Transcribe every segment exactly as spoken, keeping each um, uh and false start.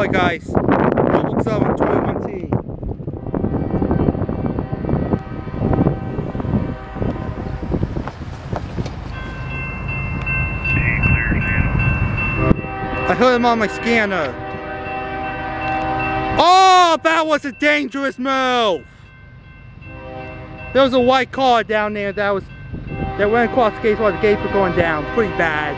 Alright guys, Norfolk Southern twenty-one T. I heard him on my scanner. Oh, that was a dangerous move. There was a white car down there that was that went across the gates while the gates were going down. Pretty bad.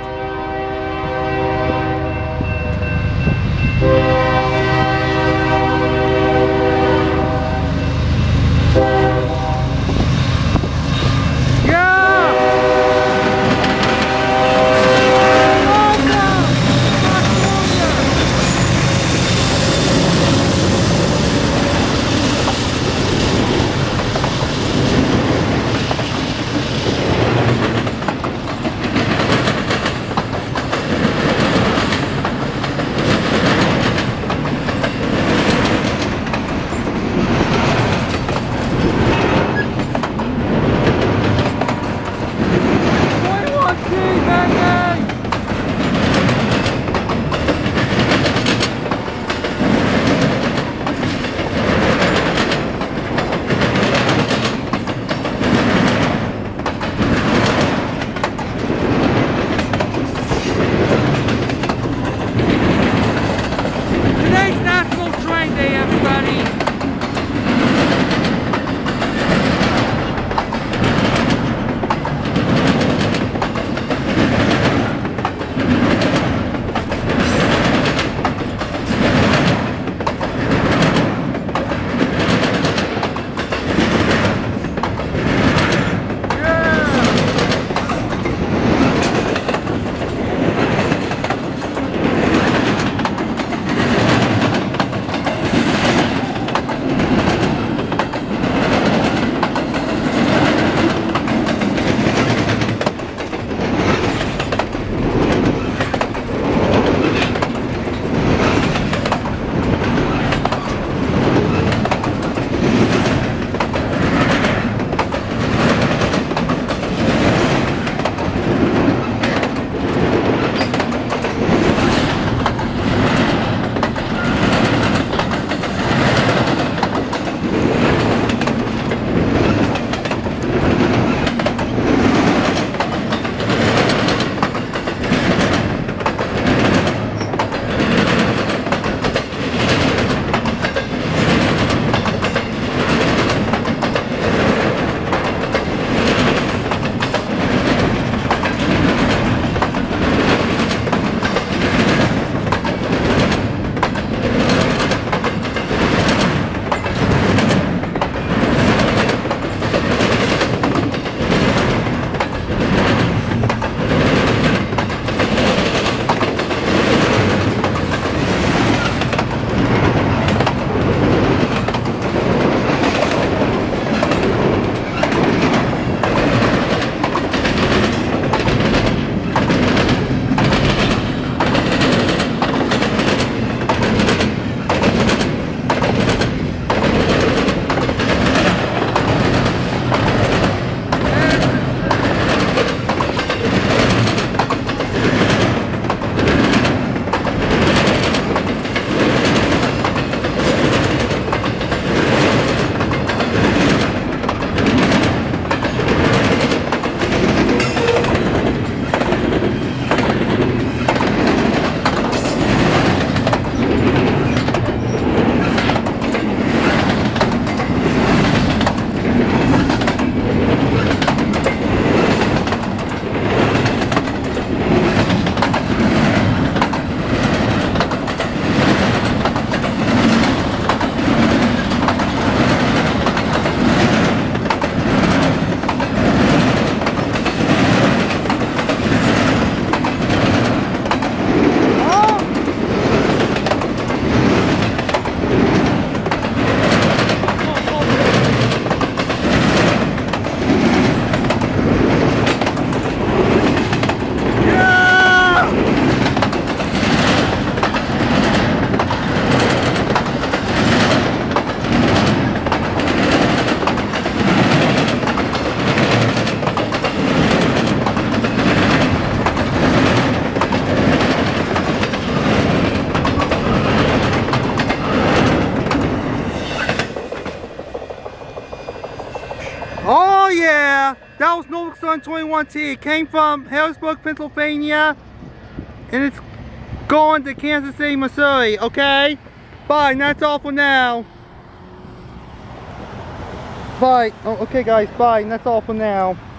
Oh yeah, that was Norfolk Southern twenty-one T. It came from Harrisburg, Pennsylvania, and it's going to Kansas City, Missouri. Okay, bye. And that's all for now. Bye. Oh, okay, guys. Bye. And that's all for now.